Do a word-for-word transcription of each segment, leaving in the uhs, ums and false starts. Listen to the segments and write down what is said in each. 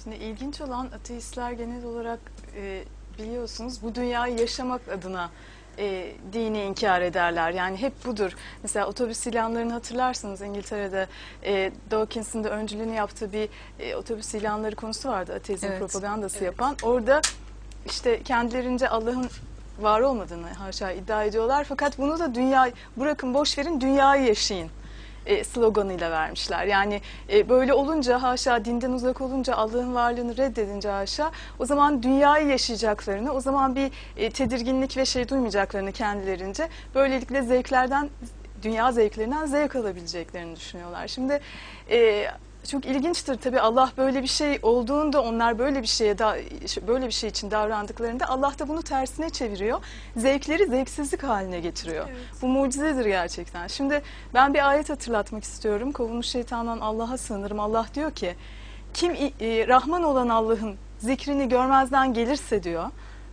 Şimdi ilginç olan ateistler genel olarak e, biliyorsunuz bu dünyayı yaşamak adına e, dini inkar ederler. Yani hep budur. Mesela otobüs ilanlarını hatırlarsınız İngiltere'de e, Dawkins'in de öncülüğünü yaptığı bir e, otobüs ilanları konusu vardı. Ateizm Evet. propagandası Evet. yapan. Orada işte kendilerince Allah'ın var olmadığını haşa iddia ediyorlar. Fakat bunu da dünya bırakın boş verin dünyayı yaşayın E, sloganıyla vermişler. Yani e, böyle olunca haşa dinden uzak olunca Allah'ın varlığını reddedince haşa o zaman dünyayı yaşayacaklarını o zaman bir e, tedirginlik ve şey duymayacaklarını kendilerince böylelikle zevklerden dünya zevklerinden zevk alabileceklerini düşünüyorlar. Şimdi e, çok ilginçtir tabii Allah böyle bir şey olduğunda onlar böyle bir şeye da, böyle bir şey için davrandıklarında Allah da bunu tersine çeviriyor. Zevkleri zevksizlik haline getiriyor. Evet. Bu mucizedir gerçekten. Şimdi ben bir ayet hatırlatmak istiyorum. Kovulmuş şeytandan Allah'a sığınırım. Allah diyor ki kim e, Rahman olan Allah'ın zikrini görmezden gelirse diyor.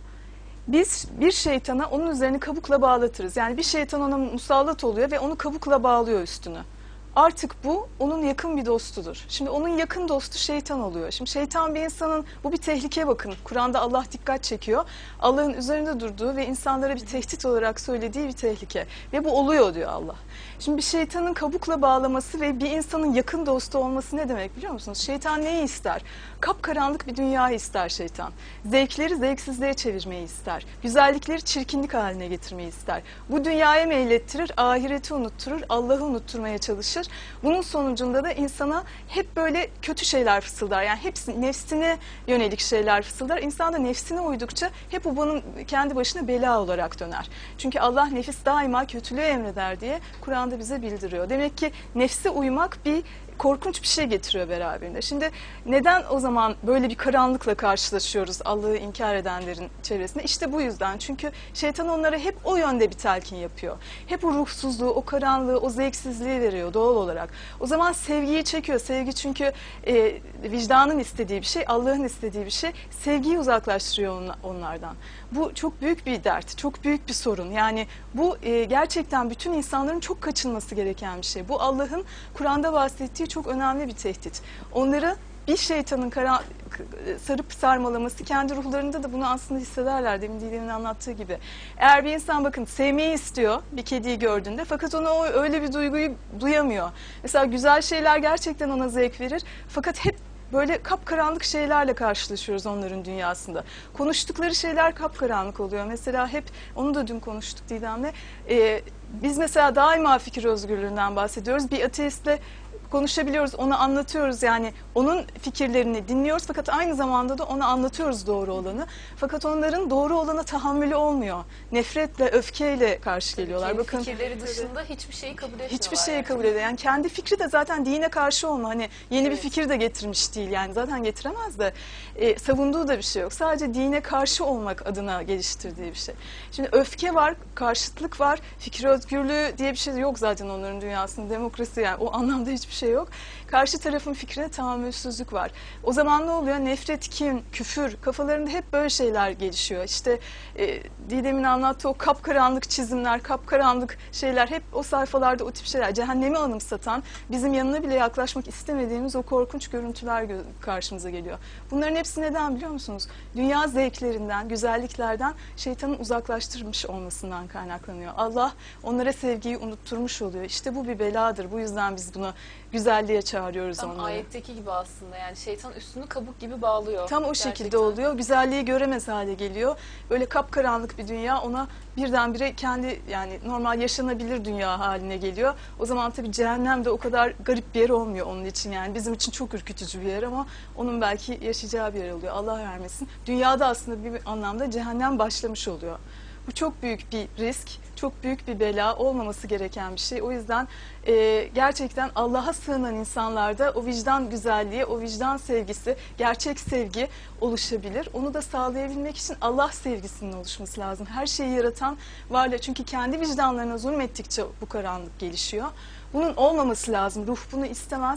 Biz bir şeytana onun üzerini kabukla bağlatırız. Yani bir şeytan ona musallat oluyor ve onu kabukla bağlıyor üstünü. Artık bu onun yakın bir dostudur. Şimdi onun yakın dostu şeytan oluyor. Şimdi şeytan bir insanın, bu bir tehlike bakın. Kur'an'da Allah dikkat çekiyor. Allah'ın üzerinde durduğu ve insanlara bir tehdit olarak söylediği bir tehlike. Ve bu oluyor diyor Allah. Şimdi bir şeytanın kabukla bağlaması ve bir insanın yakın dostu olması ne demek biliyor musunuz? Şeytan neyi ister? Kapkaranlık bir dünyayı ister şeytan. Zevkleri zevksizliğe çevirmeyi ister. Güzellikleri çirkinlik haline getirmeyi ister. Bu dünyaya meylettirir, ahireti unutturur, Allah'ı unutturmaya çalışır. Bunun sonucunda da insana hep böyle kötü şeyler fısıldar. Yani hepsi nefsine yönelik şeyler fısıldar. İnsan da nefsine uydukça hep bu bunun kendi başına bela olarak döner. Çünkü Allah nefis daima kötülüğü emreder diye Kur'an'da bize bildiriyor. Demek ki nefse uymak bir korkunç bir şey getiriyor beraberinde. Şimdi neden o zaman böyle bir karanlıkla karşılaşıyoruz Allah'ı inkar edenlerin çevresinde? İşte bu yüzden. Çünkü şeytan onlara hep o yönde bir telkin yapıyor. Hep o ruhsuzluğu, o karanlığı, o zevksizliği veriyor doğal olarak. O zaman sevgiyi çekiyor. Sevgi çünkü e, vicdanın istediği bir şey, Allah'ın istediği bir şey. Sevgiyi uzaklaştırıyor onlardan. Bu çok büyük bir dert, çok büyük bir sorun. Yani bu e, gerçekten bütün insanların çok kaçınması gereken bir şey. Bu Allah'ın Kur'an'da bahsettiği çok önemli bir tehdit. Onları bir şeytanın kara, sarıp sarmalaması kendi ruhlarında da bunu aslında hissederler. Demin Didem'in anlattığı gibi. Eğer bir insan bakın sevmeyi istiyor bir kediyi gördüğünde fakat ona o öyle bir duyguyu duyamıyor. Mesela güzel şeyler gerçekten ona zevk verir fakat hep böyle kapkaranlık şeylerle karşılaşıyoruz onların dünyasında. Konuştukları şeyler kapkaranlık oluyor. Mesela hep, onu da dün konuştuk Didem'le. Ee, biz mesela daima fikir özgürlüğünden bahsediyoruz. Bir ateistle konuşabiliyoruz, onu anlatıyoruz yani onun fikirlerini dinliyoruz fakat aynı zamanda da ona anlatıyoruz doğru olanı. Fakat onların doğru olana tahammülü olmuyor. Nefretle, öfkeyle karşı geliyorlar. Kendi Bakın fikirleri dışında hiçbir şeyi kabul etmiyorlar. hiçbir şeyi yani. kabul ediyor. Yani kendi fikri de zaten dine karşı olma. Hani yeni Evet. bir fikir de getirmiş değil. Yani zaten getiremez de e, savunduğu da bir şey yok. Sadece dine karşı olmak adına geliştirdiği bir şey. Şimdi öfke var, karşıtlık var. Fikir özgürlüğü diye bir şey yok zaten onların dünyasında. Demokrasi yani o anlamda hiçbir şey yok. Karşı tarafın fikrine tahammülsüzlük var. O zaman ne oluyor? Nefret, kin, küfür, kafalarında hep böyle şeyler gelişiyor. İşte e, Didem'in anlattığı o kapkaranlık çizimler, kapkaranlık şeyler hep o sayfalarda o tip şeyler. Cehennemi anımsatan, bizim yanına bile yaklaşmak istemediğimiz o korkunç görüntüler karşımıza geliyor. Bunların hepsi neden biliyor musunuz? Dünya zevklerinden, güzelliklerden şeytanın uzaklaştırmış olmasından kaynaklanıyor. Allah onlara sevgiyi unutturmuş oluyor. İşte bu bir beladır. Bu yüzden biz bunu güzelliğe çağırıyoruz Tam onları. ayetteki gibi aslında yani şeytan üstünü kabuk gibi bağlıyor. Tam o Gerçekten. şekilde oluyor. Güzelliği göremez hale geliyor. Böyle kapkaranlık bir dünya ona birdenbire kendi yani normal yaşanabilir dünya haline geliyor. O zaman tabii cehennem de o kadar garip bir yer olmuyor onun için yani. Bizim için çok ürkütücü bir yer ama onun belki yaşayacağı bir yer oluyor. Allah vermesin. Dünyada aslında bir anlamda cehennem başlamış oluyor. Bu çok büyük bir risk, çok büyük bir bela, olmaması gereken bir şey. O yüzden e, gerçekten Allah'a sığınan insanlarda o vicdan güzelliği, o vicdan sevgisi, gerçek sevgi oluşabilir. Onu da sağlayabilmek için Allah sevgisinin oluşması lazım. Her şeyi yaratan varlığı. Çünkü kendi vicdanlarına zulmettikçe bu karanlık gelişiyor. Bunun olmaması lazım. Ruh bunu istemez.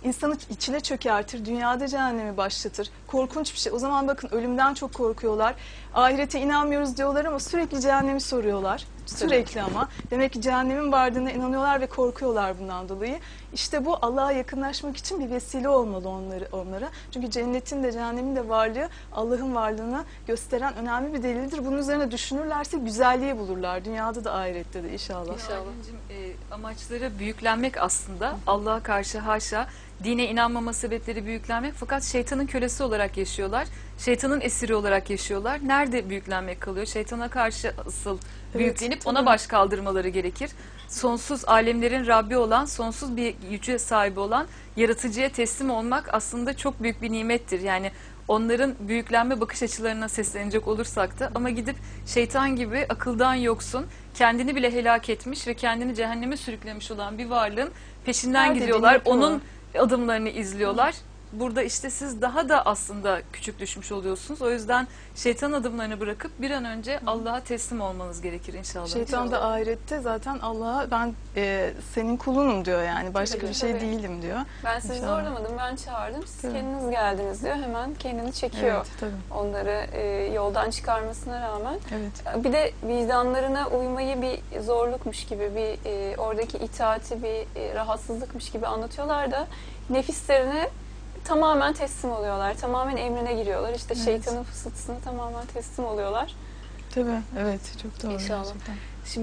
insanı içine çökertir, dünyada cehennemi başlatır. Korkunç bir şey. O zaman bakın ölümden çok korkuyorlar. Ahirete inanmıyoruz diyorlar ama sürekli cehennemi soruyorlar. Sürekli ama. Demek ki cehennemin vardığına inanıyorlar ve korkuyorlar bundan dolayı. İşte bu Allah'a yakınlaşmak için bir vesile olmalı onları, onlara. Çünkü cennetin de cehennemin de varlığı Allah'ın varlığını gösteren önemli bir delildir. Bunun üzerine düşünürlerse güzelliği bulurlar. Dünyada da ahirette de inşallah. İnşallah. Aylin'cim, e, amaçları büyüklenmek aslında. Allah'a karşı haşa, dine inanmama sebepleri büyüklenmek, fakat şeytanın kölesi olarak yaşıyorlar. Şeytanın esiri olarak yaşıyorlar. Nerede büyüklenmek kalıyor? Şeytana karşı asıl büyüklenip tabii. ona baş kaldırmaları gerekir. Sonsuz alemlerin Rabbi olan, sonsuz bir güce sahibi olan yaratıcıya teslim olmak aslında çok büyük bir nimettir. Yani onların büyüklenme bakış açılarına seslenecek olursak da, ama gidip şeytan gibi akıldan yoksun, kendini bile helak etmiş ve kendini cehenneme sürüklemiş olan bir varlığın peşinden Her dediğini gidiyorlar. yapıyorlar. Onun adımlarını izliyorlar. Burada işte siz daha da aslında küçük düşmüş oluyorsunuz. O yüzden şeytan adımlarını bırakıp bir an önce Allah'a teslim olmanız gerekir inşallah. Şeytan da ahirette zaten Allah'a ben e, senin kulunum diyor yani. Başka Tabii, bir şey tabii. değilim diyor. Ben sizi İnşallah. zorlamadım, ben çağırdım. Siz Tabii. kendiniz geldiniz diyor. Hemen kendini çekiyor. Evet, tabii. Onları e, yoldan çıkarmasına rağmen. Evet. Bir de vicdanlarına uymayı bir zorlukmuş gibi, bir e, oradaki itaati bir e, rahatsızlıkmış gibi anlatıyorlar da nefislerine tamamen teslim oluyorlar. Tamamen emrine giriyorlar. İşte Evet. şeytanın fısıltısına tamamen teslim oluyorlar. Tabii. Evet. Çok doğru. İnşallah. Gerçekten.